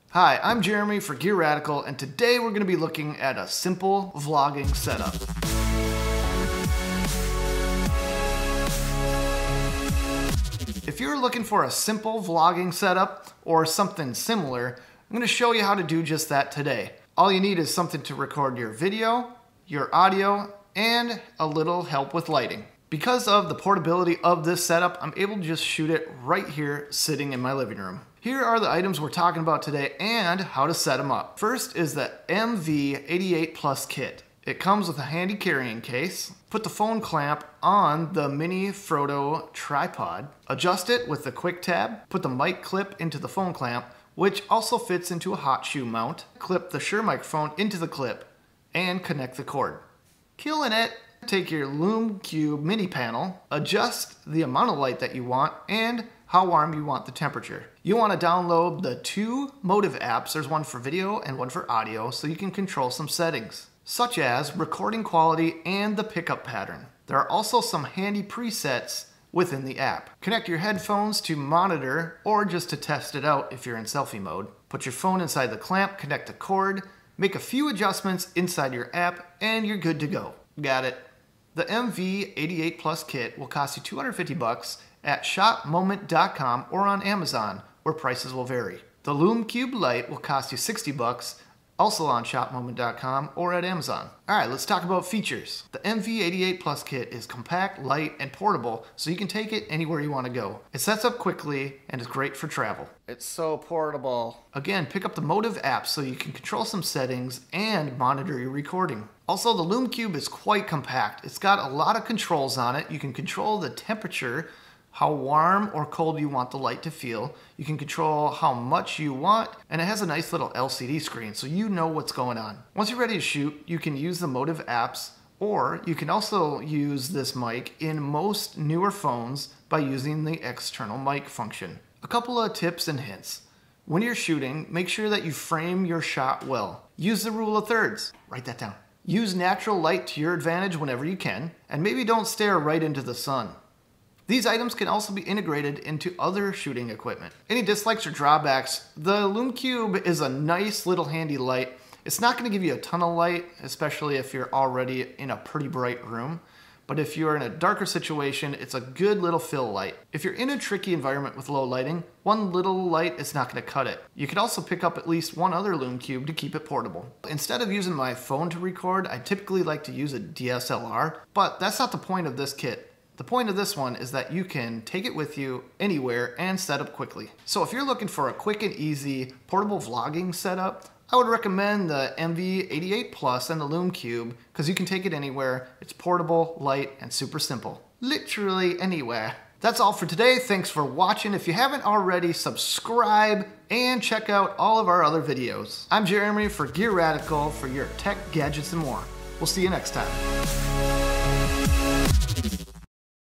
Hi, I'm Jeremy for Gear Radical, and today we're going to be looking at a simple vlogging setup. If you're looking for a simple vlogging setup or something similar, I'm going to show you how to do just that today. All you need is something to record your video, your audio, and a little help with lighting. Because of the portability of this setup, I'm able to just shoot it right here sitting in my living room. Here are the items we're talking about today and how to set them up. First is the MV88 Plus kit. It comes with a handy carrying case. Put the phone clamp on the mini Frodo tripod. Adjust it with the quick tab. Put the mic clip into the phone clamp, which also fits into a hot shoe mount. Clip the Shure microphone into the clip and connect the cord. Killing it! Take your Lume Cube mini panel, adjust the amount of light that you want and how warm you want the temperature. You want to download the two Motiv apps. There's one for video and one for audio, so you can control some settings, such as recording quality and the pickup pattern. There are also some handy presets within the app. Connect your headphones to monitor or just to test it out if you're in selfie mode. Put your phone inside the clamp, connect the cord, make a few adjustments inside your app, and you're good to go. Got it. The MV88 Plus kit will cost you $250 at shopmoment.com or on Amazon, where prices will vary. The Lume Cube Lite will cost you $60, also on shopmoment.com or at Amazon. Alright, let's talk about features. The MV88 Plus kit is compact, light, and portable, so you can take it anywhere you want to go. It sets up quickly and is great for travel. It's so portable. Again, pick up the Motiv app so you can control some settings and monitor your recording. Also, the Lume Cube is quite compact. It's got a lot of controls on it. You can control the temperature, how warm or cold you want the light to feel. You can control how much you want, and it has a nice little LCD screen so you know what's going on. Once you're ready to shoot, you can use the Motiv apps, or you can also use this mic in most newer phones by using the external mic function. A couple of tips and hints. When you're shooting, make sure that you frame your shot well. Use the rule of thirds. Write that down. Use natural light to your advantage whenever you can, and maybe don't stare right into the sun. These items can also be integrated into other shooting equipment. Any dislikes or drawbacks? The Lume Cube is a nice little handy light. It's not going to give you a ton of light, especially if you're already in a pretty bright room. But if you're in a darker situation, it's a good little fill light. If you're in a tricky environment with low lighting, one little light is not going to cut it. You could also pick up at least one other Lume Cube to keep it portable. Instead of using my phone to record, I typically like to use a DSLR, but that's not the point of this kit. The point of this one is that you can take it with you anywhere and set up quickly. So if you're looking for a quick and easy portable vlogging setup, I would recommend the MV88 Plus and the Lume Cube because you can take it anywhere. It's portable, light, and super simple. Literally anywhere. That's all for today. Thanks for watching. If you haven't already, subscribe and check out all of our other videos. I'm Jeremy for Gear Radical for your tech, gadgets, and more. We'll see you next time.